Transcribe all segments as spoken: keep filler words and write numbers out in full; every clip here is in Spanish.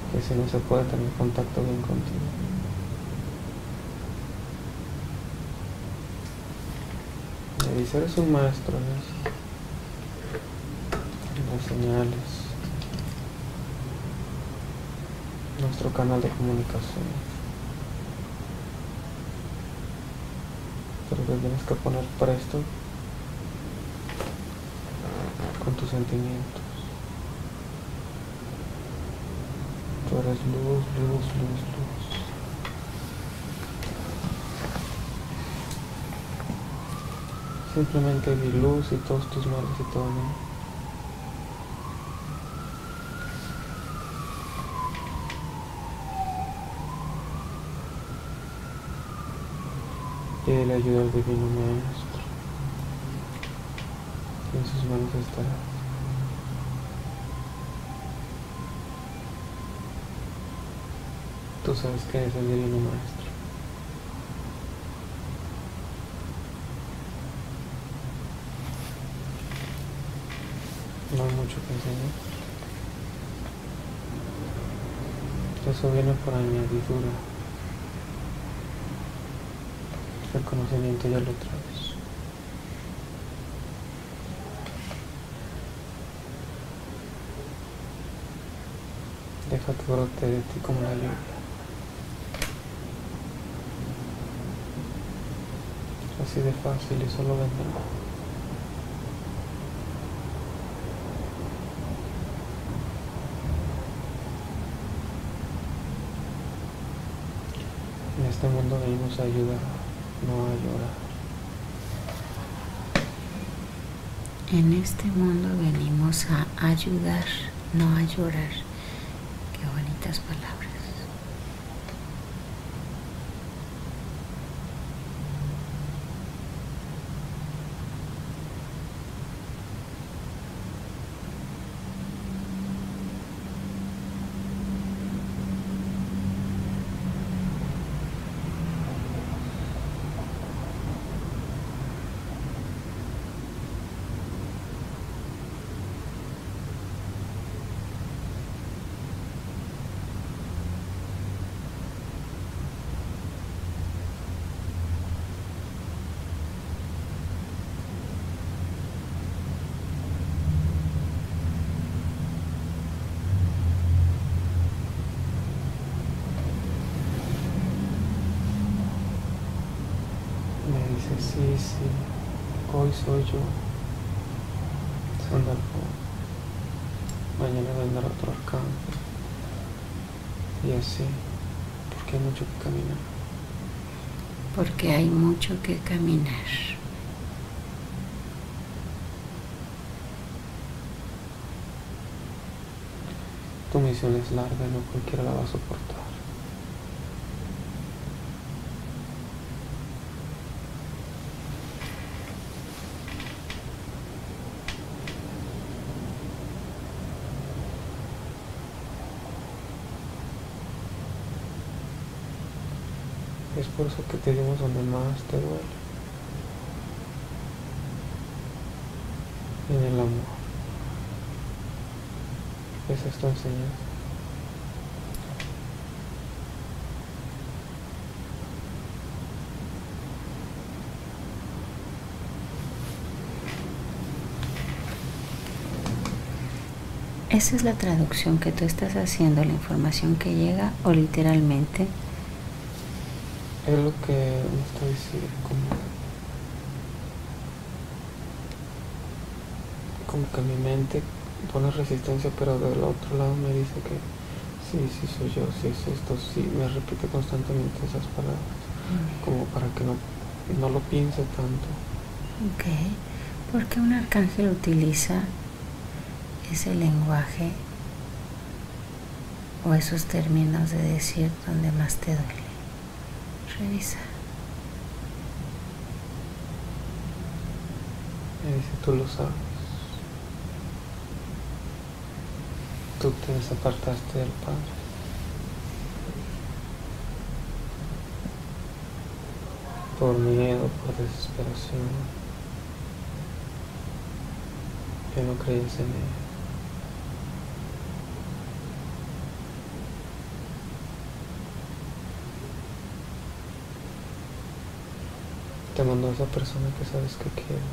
que si no se puede tener contacto bien contigo. Me dice, eres un maestro en eso, en las señales, nuestro canal de comunicación. Pero te tienes que poner presto con tus sentimientos. Tú eres luz, luz, luz, luz. Simplemente vi luz y todos tus males y todo mal. Pídele ayuda al Divino Maestro, y en sus manos estará. Tú sabes que es el Divino Maestro. No hay mucho que enseñar. Eso viene por añadidura. El conocimiento ya lo traes. Deja que brote de ti como la lluvia. Así de fácil y solo vendrá. En este mundo venimos a ayudar, no a llorar. En este mundo venimos a ayudar, no a llorar. Qué bonitas palabras. Me dice, sí, sí, hoy soy yo, Sandalfo. Mañana vendrá otro arcángel. Y así, porque hay mucho que caminar. Porque hay mucho que caminar. Tu misión es larga y no cualquiera la va a soportar. Es por eso que te dimos donde más te duele. En el amor. Esa es tu enseñanza. ¿Esa es la traducción que tú estás haciendo, la información que llega, o literalmente? Es lo que me está diciendo, como, como que mi mente pone resistencia, pero del otro lado me dice que sí, sí soy yo, sí es esto, sí, me repite constantemente esas palabras, como para que no, no lo piense tanto. Ok, porque un arcángel utiliza ese lenguaje o esos términos de decir donde más te duele. Revisa. Me dice, tú lo sabes. Tú te desapartaste del Padre. Por miedo, por desesperación. Que no creías en él. Te mando a esa persona que sabes que quieres,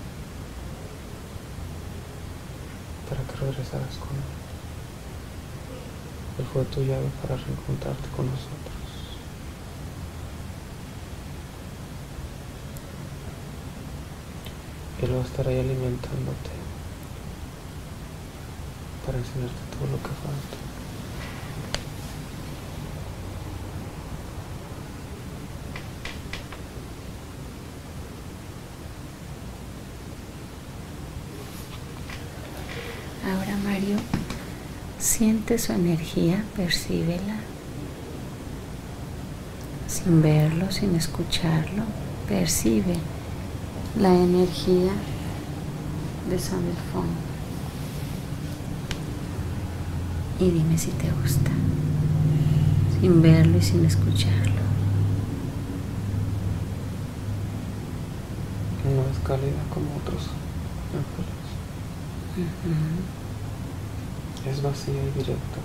para que regresaras con él. Él fue tu llave para reencontrarte con nosotros. Él va a estar ahí alimentándote, para enseñarte todo lo que falta. Ahora, Mario, siente su energía, percíbela, sin verlo, sin escucharlo. Percibe la energía de Saint Ildefonso y dime si te gusta, sin verlo y sin escucharlo. No es cálida como otros ángeles. Uh-huh. Es vacía y directa.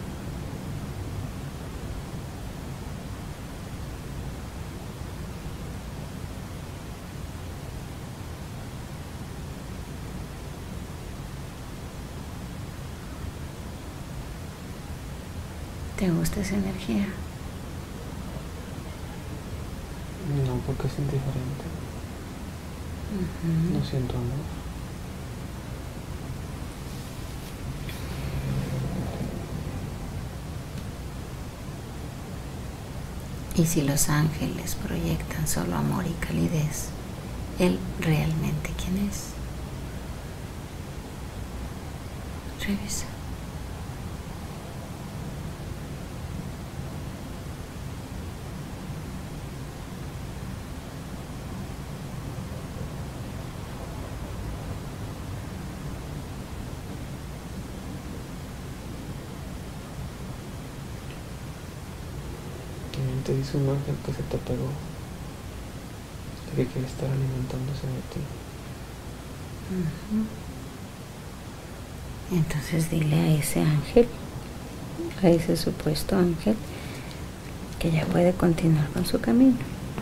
¿Te gusta esa energía? No, porque es indiferente. Uh-huh. No siento amor. Y si los ángeles proyectan solo amor y calidez, ¿él realmente quién es? Revisa. Te dice un ángel que se te pegó, que quiere estar alimentándose de ti. Uh-huh. Entonces dile a ese ángel, a ese supuesto ángel, que ya puede continuar con su camino.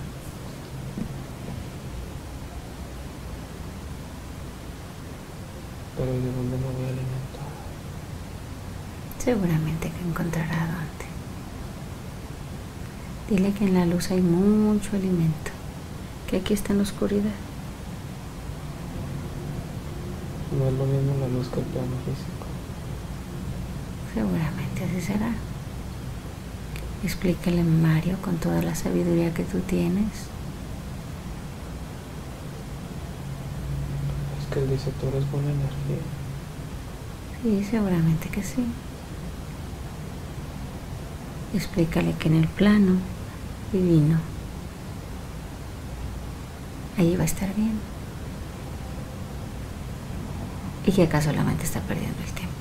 Pero ¿y de dónde me voy a alimentar? Seguramente que encontrará dónde. Dile que en la luz hay mucho alimento, que aquí está en la oscuridad. No es lo mismo la luz que el plano físico. Seguramente así será. Explícale, Mario, con toda la sabiduría que tú tienes. Es que él dice, tú eres buena energía. Sí, seguramente que sí. Explícale que en el plano divino, allí va a estar bien. Y que acá solamente está perdiendo el tiempo.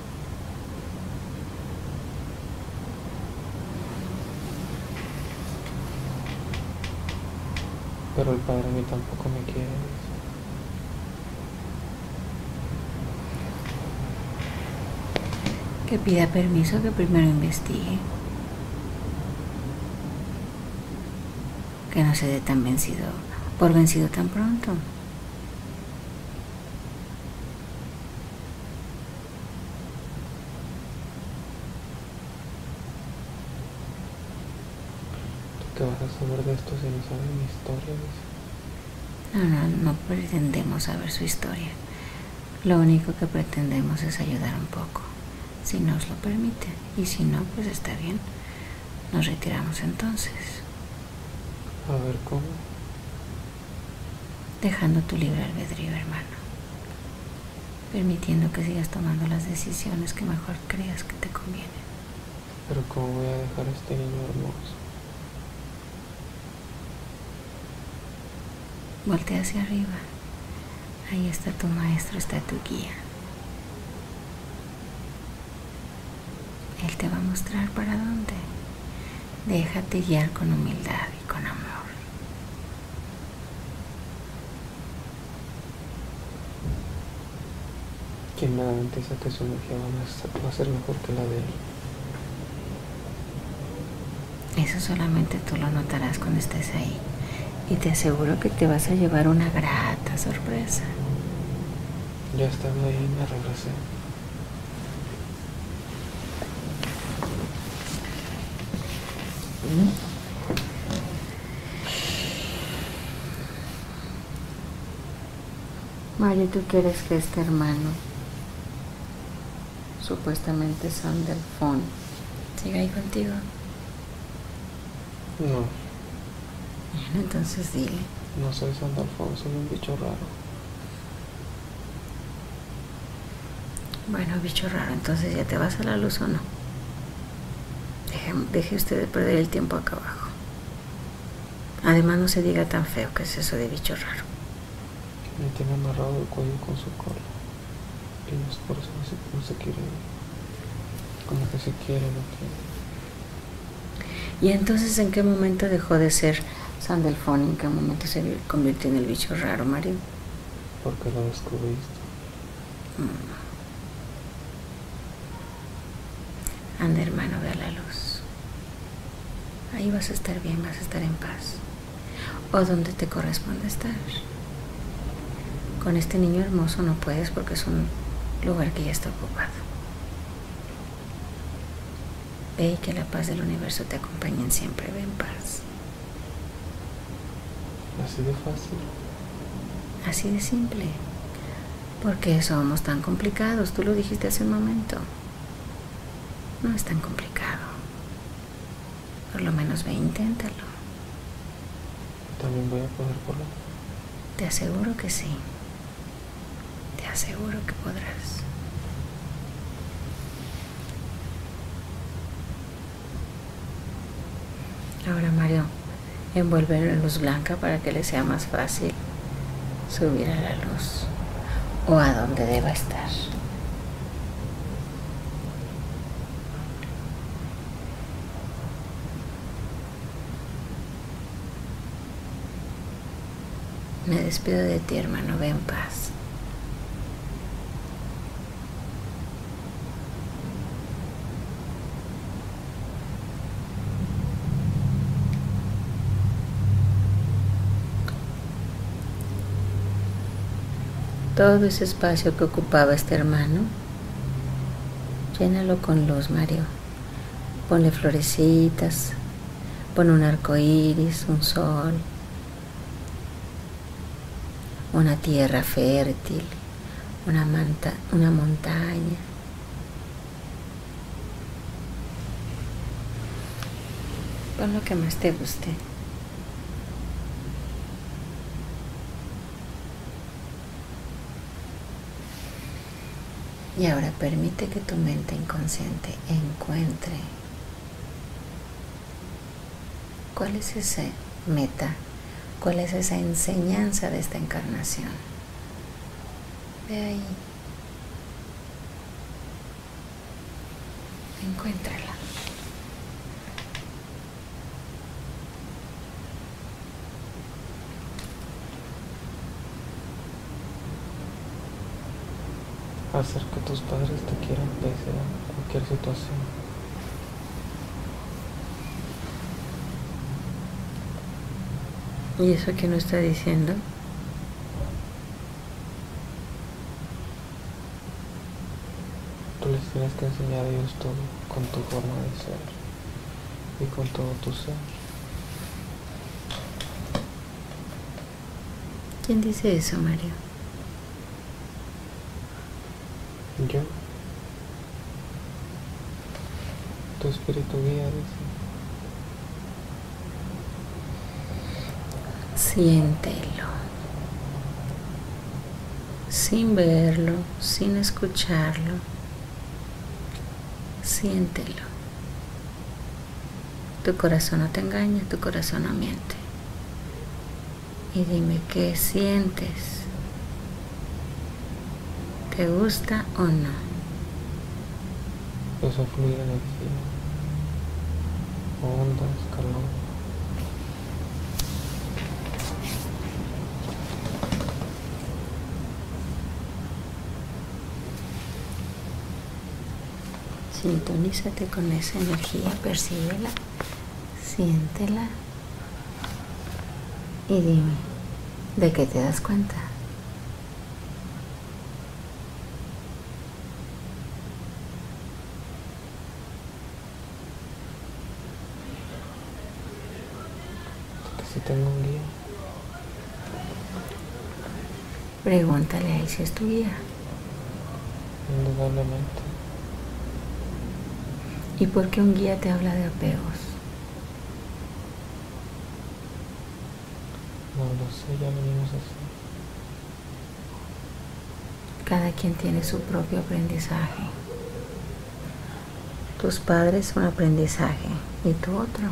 Pero el padre a mí tampoco me quiere. Que pida permiso, que primero investigue. Que no se dé tan vencido, por vencido tan pronto. ¿Qué vas a saber de esto si no sabes mi historia? No, no, no pretendemos saber su historia. Lo único que pretendemos es ayudar un poco, si nos lo permite. Y si no, pues está bien. Nos retiramos entonces. A ver, ¿cómo? Dejando tu libre albedrío, hermano. Permitiendo que sigas tomando las decisiones que mejor creas que te convienen. Pero ¿cómo voy a dejar a este niño hermoso? Voltea hacia arriba. Ahí está tu maestro, está tu guía. Él te va a mostrar para dónde. Déjate guiar con humildad y con amor. ¿Quién me garantiza que su energía va a ser mejor que la de él? Eso solamente tú lo notarás cuando estés ahí. Y te aseguro que te vas a llevar una grata sorpresa. Ya estando ahí me regresé. Mario, ¿tú quieres que este hermano, supuestamente Sandalphon, siga ahí contigo? No. Bien, entonces dile. No soy Sandalphon, soy un bicho raro. Bueno, bicho raro, entonces ya te vas a la luz o no. Deje, deje usted de perder el tiempo acá abajo. Además no se diga tan feo que es eso de bicho raro. Me tiene amarrado el cuello con su cola. Y no es por eso no se, no se quiere ir. Como que se quiere, no quiere. ¿Y entonces en qué momento dejó de ser Sandalphon? ¿En qué momento se convirtió en el bicho raro, Mario? Porque lo descubriste. Mm. Anda, hermano, ve a la luz. Ahí vas a estar bien, vas a estar en paz. O donde te corresponde estar. Con este niño hermoso no puedes porque es un lugar que ya está ocupado. Ve y que la paz del universo te acompañe siempre. Ve en paz. Así de fácil. Así de simple. Porque somos tan complicados. Tú lo dijiste hace un momento. No es tan complicado. Por lo menos ve, inténtalo. También voy a poder por lo. Te aseguro que sí. Te aseguro que podrás. Ahora, Mario, envuelve la luz blanca para que le sea más fácil subir a la luz o a donde deba estar. Me despido de ti, hermano. Ve en paz. Todo ese espacio que ocupaba este hermano, llénalo con luz, Mario. Ponle florecitas, pon un arco iris, un sol, una tierra fértil, una, manta, una montaña. Pon lo que más te guste. Y ahora permite que tu mente inconsciente encuentre cuál es esa meta, cuál es esa enseñanza de esta encarnación. Ve ahí. Encuéntrala. Hacer que tus padres te quieran pese a cualquier situación. ¿Y eso qué nos está diciendo? Tú les tienes que enseñar a ellos todo con tu forma de ser y con todo tu ser. ¿Quién dice eso, Mario? Yo, tu espíritu guía, dice. Siéntelo, sin verlo, sin escucharlo, siéntelo. Tu corazón no te engaña, tu corazón no miente. Y dime qué sientes. ¿Te gusta o no? Empezó a fluir energía, ondas, calor. Sintonízate con esa energía, percíbela, siéntela. Y dime, ¿de qué te das cuenta? Que si tengo un guía. Pregúntale a él si es tu guía. Indudablemente. ¿Y por qué un guía te habla de apegos? No lo sé, ya venimos así. Cada quien tiene su propio aprendizaje. Tus padres un aprendizaje y tú otro.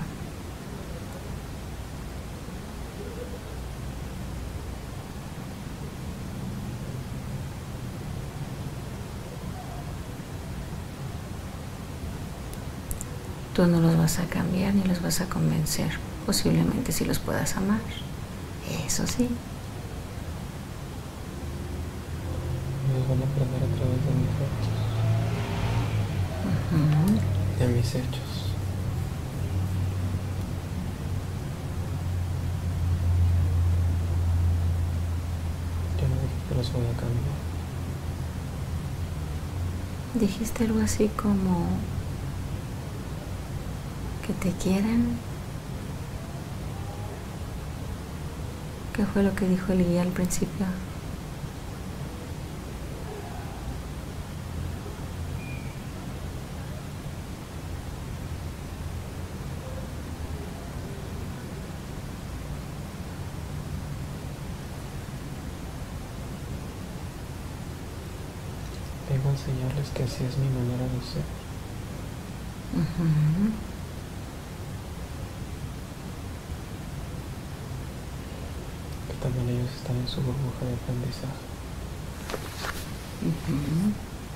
Tú no los vas a cambiar ni los vas a convencer. Posiblemente sí los puedas amar. Eso sí. Ellos van a aprender a través de mis hechos. Uh-huh. De mis hechos. Yo no dije que los voy a cambiar. Dijiste algo así como que te quieren. ¿Qué fue lo que dijo el guía al principio? Vengo a enseñarles que así es mi manera de ser. Uh-huh. Que también ellos están en su burbuja de aprendizaje. Uh-huh.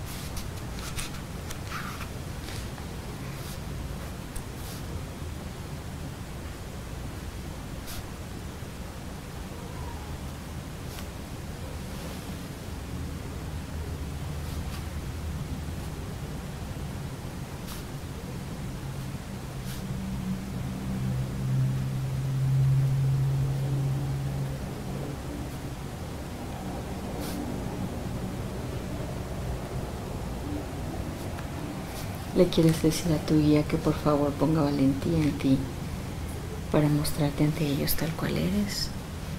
¿Le quieres decir a tu guía que por favor ponga valentía en ti para mostrarte ante ellos tal cual eres?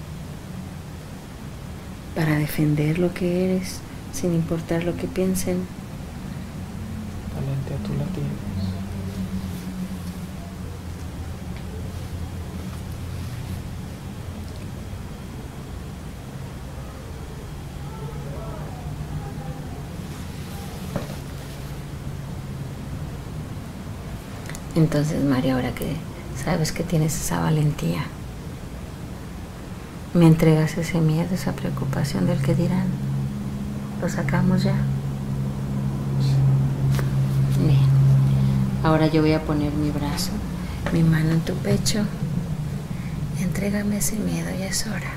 Para defender lo que eres sin importar lo que piensen. Valentía tú la tienes. Entonces, María, ahora que sabes que tienes esa valentía, me entregas ese miedo, esa preocupación del que dirán. ¿Lo sacamos ya? Sí. Bien. Ahora yo voy a poner mi brazo, mi mano en tu pecho. Entrégame ese miedo, ya es hora.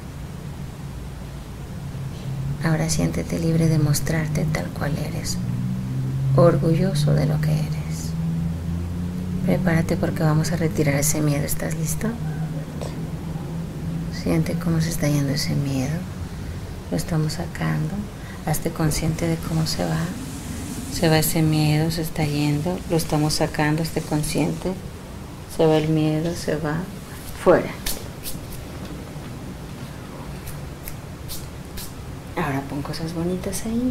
Ahora siéntete libre de mostrarte tal cual eres, orgulloso de lo que eres. Prepárate porque vamos a retirar ese miedo. ¿Estás listo? Siente cómo se está yendo ese miedo. Lo estamos sacando. Hazte consciente de cómo se va. Se va ese miedo, se está yendo. Lo estamos sacando, hazte consciente. Se va el miedo, se va. Fuera. Ahora pon cosas bonitas ahí.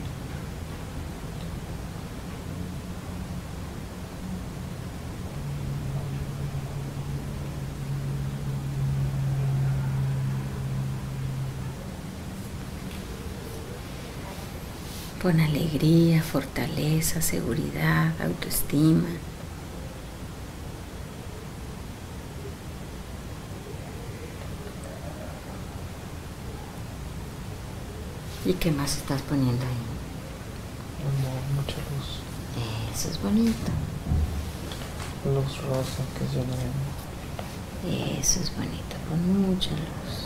Pon alegría, fortaleza, seguridad, autoestima. ¿Y qué más estás poniendo ahí? Amor, mucha luz. Eso es bonito. Luz rosa que es llena de amor. Eso es bonito, con mucha luz.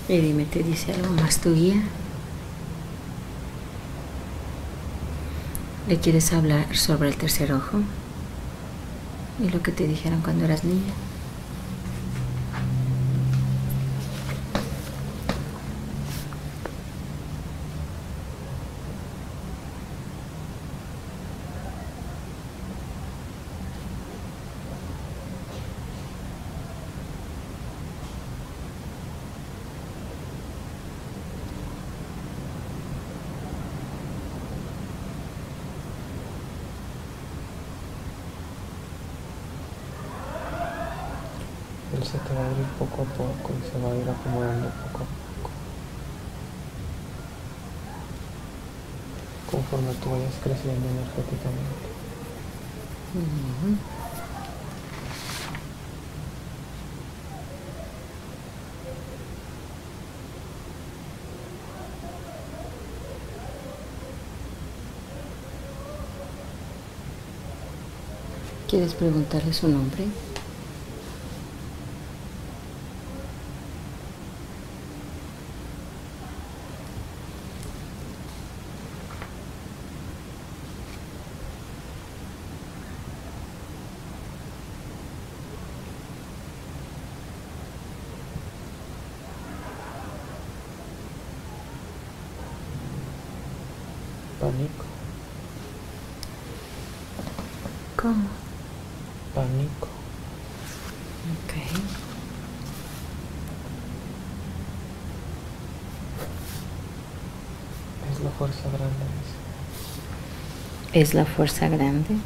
Y dime, ¿te dice algo más tu guía? ¿Le quieres hablar sobre el tercer ojo? ¿Y lo que te dijeron cuando eras niña? Él se te va a abrir poco a poco y se va a ir acomodando poco a poco. Conforme tú vayas creciendo energéticamente. Uh-huh. ¿Quieres preguntarle su nombre? Pánico. ¿Cómo? Pánico. Ok. Es la fuerza grande, dice. ¿Es la fuerza grande?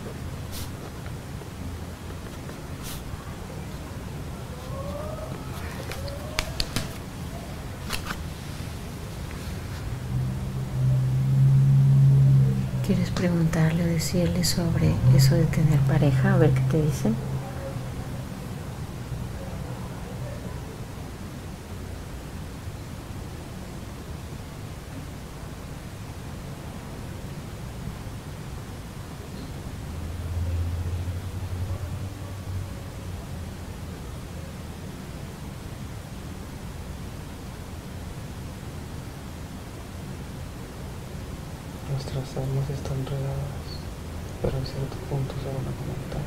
¿Quieres preguntarle o decirle sobre eso de tener pareja? A ver qué te dice. Nuestras almas están enredadas, pero en cierto punto se van a conectar.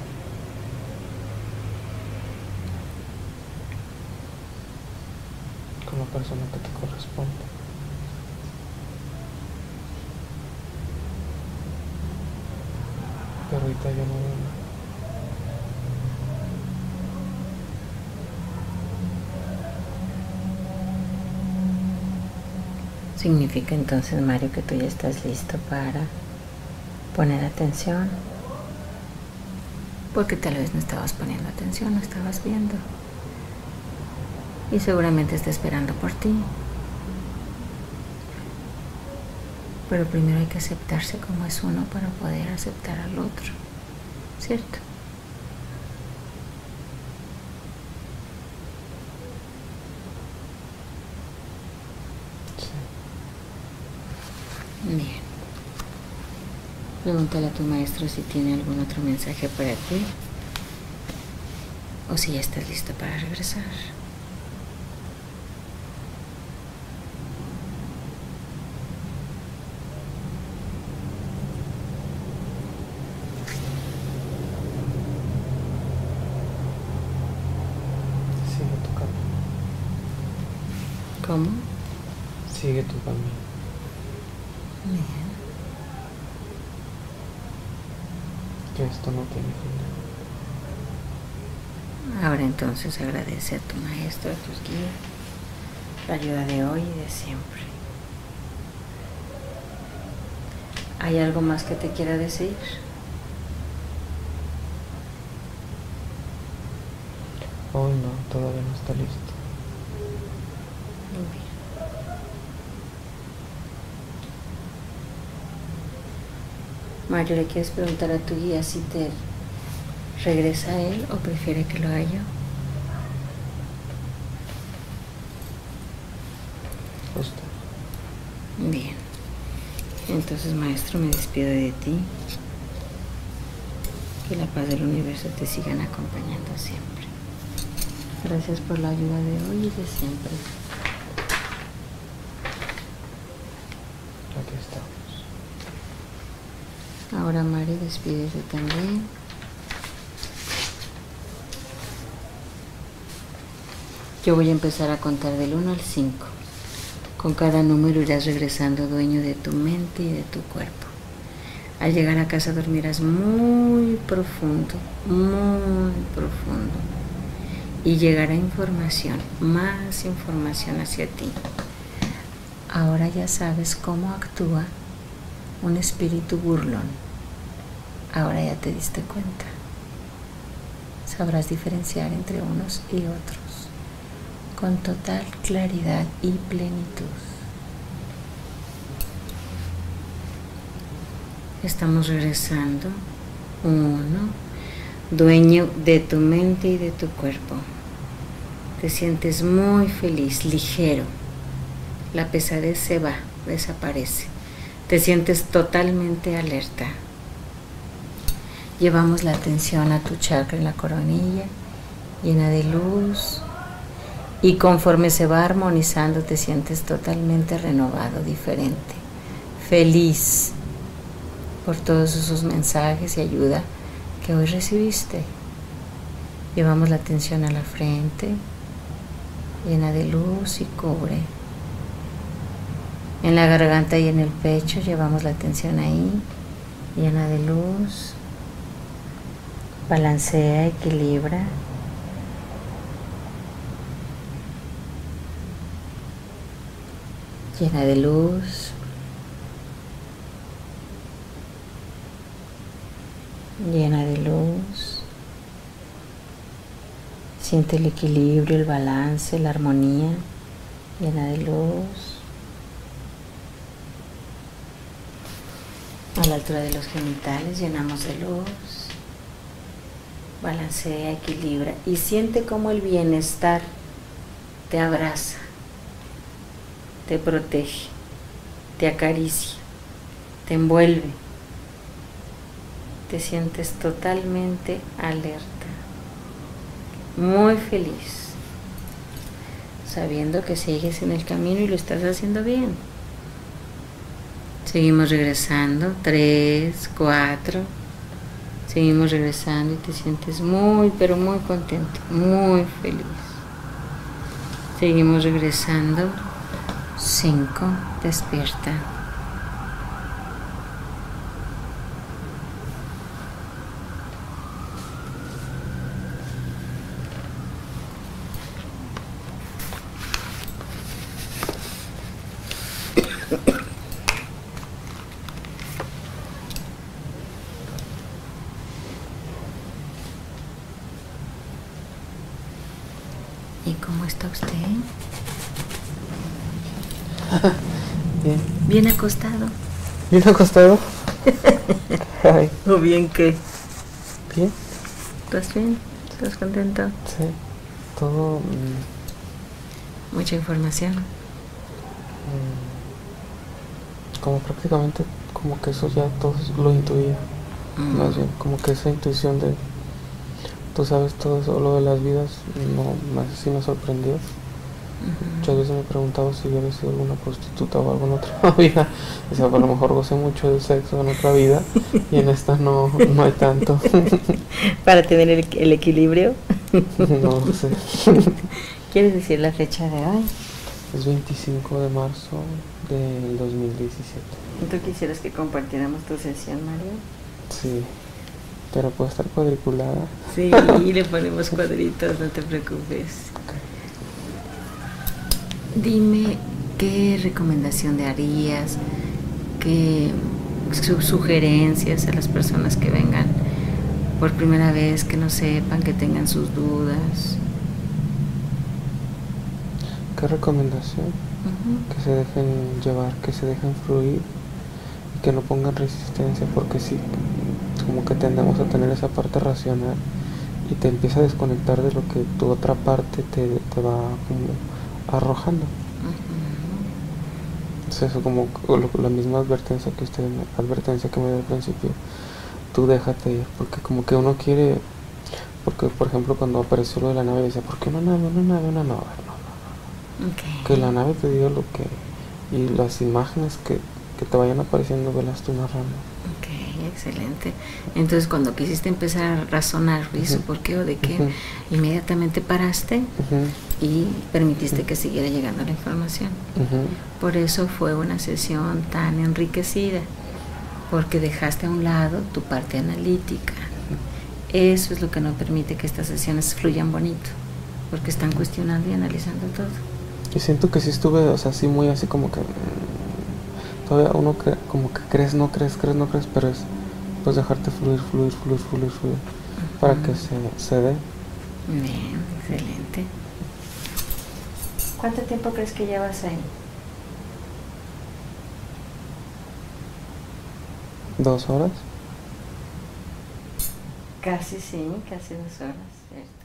Con la persona que te corresponde. Pero ahorita yo no veo nada. Significa entonces, Mario, que tú ya estás listo para poner atención. Porque tal vez no estabas poniendo atención, no estabas viendo. Y seguramente está esperando por ti. Pero primero hay que aceptarse como es uno para poder aceptar al otro, ¿cierto? Bien. Pregúntale a tu maestro si tiene algún otro mensaje para ti o si ya estás listo para regresar. Sigue tu camino. ¿Cómo? Sigue tu camino. Bien. Que esto no tiene final. Ahora entonces agradece a tu maestro, a tus guías, la ayuda de hoy y de siempre. ¿Hay algo más que te quiera decir? Hoy no, todavía no está listo. Muy bien. Mario, ¿le quieres preguntar a tu guía si te regresa a él o prefiere que lo haga yo? Usted. Bien. Entonces, maestro, me despido de ti. Que la paz del universo te sigan acompañando siempre. Gracias por la ayuda de hoy y de siempre. Ahora Mari, despídese también. Yo voy a empezar a contar del uno al cinco. Con cada número irás regresando dueño de tu mente y de tu cuerpo. Al llegar a casa dormirás muy profundo, muy profundo. Y llegará información, más información hacia ti. Ahora ya sabes cómo actúa un espíritu burlón. Ahora ya te diste cuenta. Sabrás diferenciar entre unos y otros con total claridad y plenitud. Estamos regresando. Uno, dueño de tu mente y de tu cuerpo. Te sientes muy feliz, ligero. La pesadez se va, desaparece. Te sientes totalmente alerta. Llevamos la atención a tu chakra en la coronilla, llena de luz. Y conforme se va armonizando, te sientes totalmente renovado, diferente, feliz por todos esos mensajes y ayuda que hoy recibiste. Llevamos la atención a la frente, llena de luz y cubre. En la garganta y en el pecho llevamos la atención ahí, llena de luz. Balancea, equilibra. Llena de luz. Llena de luz. Siente el equilibrio, el balance, la armonía. Llena de luz. A la altura de los genitales llenamos de luz. Balancea, equilibra y siente cómo el bienestar te abraza, te protege, te acaricia, te envuelve. Te sientes totalmente alerta, muy feliz, sabiendo que sigues en el camino y lo estás haciendo bien. Seguimos regresando, tres, cuatro, seguimos regresando y te sientes muy, pero muy contento, muy feliz. Seguimos regresando, cinco, despierta. ¿Y cómo está usted? Bien. Bien acostado. ¿Bien acostado? Ay. ¿O bien qué? Bien. ¿Estás bien? ¿Estás contento? Sí. Todo... Mmm, Mucha información. mmm, como prácticamente, como que eso ya todo lo intuía. Mm. Más bien, como que esa intuición de... Tú sabes todo eso, lo de las vidas, no, más sí me sorprendió. Uh-huh. Muchas veces me preguntaba si yo había sido alguna prostituta o algo en otra vida. O sea, a lo mejor gocé mucho del sexo en otra vida y en esta no, no hay tanto. Para tener el, el equilibrio. No sé. ¿Quieres decir la fecha de hoy? Es veinticinco de marzo del dos mil diecisiete. ¿Tú quisieras que compartiéramos tu sesión, Mario? Sí. Pero puede estar cuadriculada. Sí, y le ponemos cuadritos, no te preocupes. Okay. Dime, ¿qué recomendación le harías? ¿Qué su sugerencias a las personas que vengan por primera vez, que no sepan, que tengan sus dudas? ¿Qué recomendación? Uh-huh. Que se dejen llevar, que se dejen fluir y que no pongan resistencia, porque sí, como que tendemos a tener esa parte racional y te empieza a desconectar de lo que tu otra parte te, te va como arrojando. Uh-huh. Es eso, como lo, la misma advertencia que usted advertencia que me dio al principio. Tú déjate ir, porque como que uno quiere, porque por ejemplo cuando apareció lo de la nave decía, ¿por qué una nave, una nave, una nave? No, no, no. Okay. Que la nave te dio lo que, y las imágenes que, que te vayan apareciendo, velas tú narrando. Okay. excelente. Entonces cuando quisiste empezar a razonar, ¿hizo por qué o de qué? Uh-huh. Inmediatamente paraste uh-huh. y permitiste uh-huh. que siguiera llegando la información. Uh-huh. Por eso fue una sesión tan enriquecida, porque dejaste a un lado tu parte analítica. Eso es lo que no permite que estas sesiones fluyan bonito, porque están cuestionando y analizando todo. Y siento que sí estuve, o sea, sí muy así como que todavía uno cree, como que crees, no crees, crees, no crees, pero es pues dejarte fluir, fluir, fluir, fluir, fluir, uh-huh. para que se, se dé. Bien, excelente. ¿Cuánto tiempo crees que llevas ahí? ¿Dos horas? Casi sí, casi dos horas, ¿cierto?